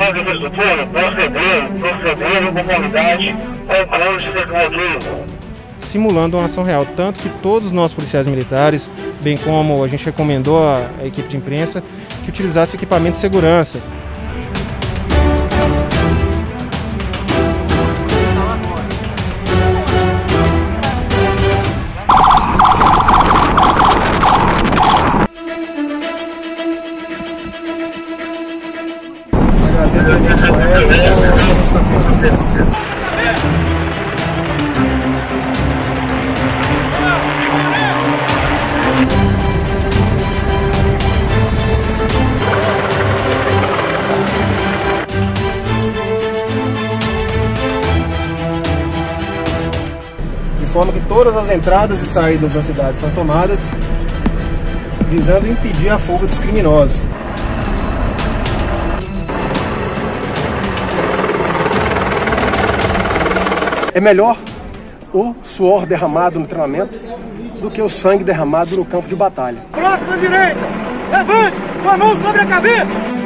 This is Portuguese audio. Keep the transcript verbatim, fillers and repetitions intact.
Comando do povo, proceder, proceder em conformidade ao Código de Bloqueio. Simulando uma ação real, tanto que todos nós policiais militares, bem como a gente recomendou à equipe de imprensa, que utilizasse equipamento de segurança. De forma que todas as entradas e saídas da cidade são tomadas, visando impedir a fuga dos criminosos. É melhor o suor derramado no treinamento do que o sangue derramado no campo de batalha. Próxima direita, levante com a mão sobre a cabeça.